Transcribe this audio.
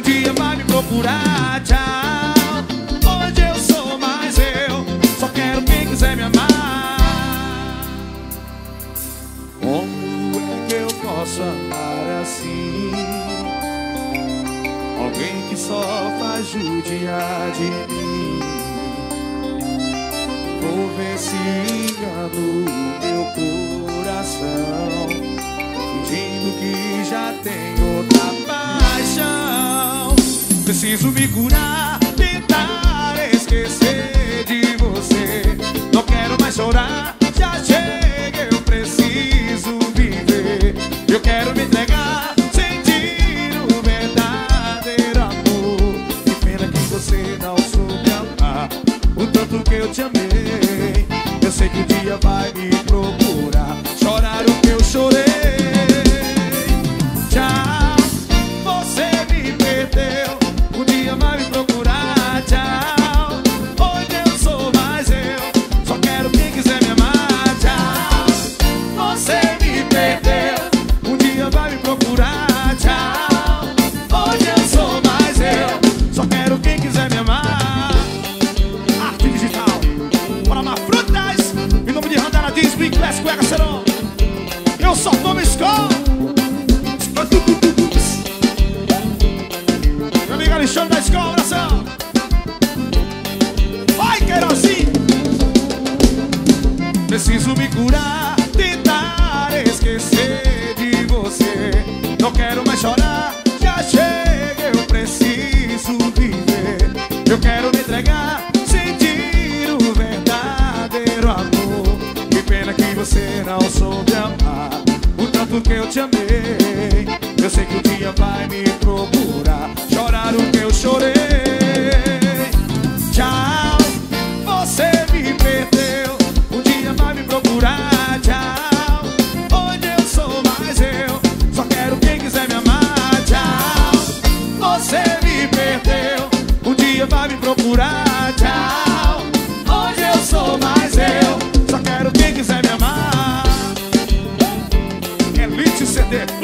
dia vai me procurar. Tchau. Hoje eu sou mais eu, só quero quem quiser me amar. Como é que eu posso amar assim? Alguém que só faz judiar de mim. Vou ver se engano o meu coração, fingindo que já tenho outra paixão. Preciso me curar, tentar esquecer de você. Não quero mais chorar, já chega, eu preciso viver. Eu quero me entregar, sentir o verdadeiro amor. Que pena que você não soube amar o tanto que eu te amei. Eu sei que um dia vai me procurar, chorar o que eu chorei. Tchau, você me perdeu, um dia vai me procurar. Tchau, hoje eu sou mais eu, só quero quem quiser me amar. Tchau, você me perdeu, um dia vai me procurar. Tchau, hoje eu sou mais eu, só quero quem quiser me amar. Arte digital, para uma frutas, em nome de Randara Diz, Big Class, Cueca Serão. Eu só tomo escola. Meu amigo Alexandre da escola, abração. Vai, Queirozinho. Preciso me curar, tentar esquecer de você. Não quero mais chorar, já chega, eu preciso viver. Eu quero me entregar, sentir o verdadeiro amor. Que pena que você não soube amar o tanto que eu te amei. Eu sei que um dia vai me procurar, chorar o que eu chorei. Tchau, você me perdeu, um dia vai me procurar. Tchau, hoje eu sou mais eu, só quero quem quiser me amar. Tchau, você me perdeu, um dia vai me procurar. Tchau, hoje eu sou mais eu, só quero quem quiser me amar. Elite CD.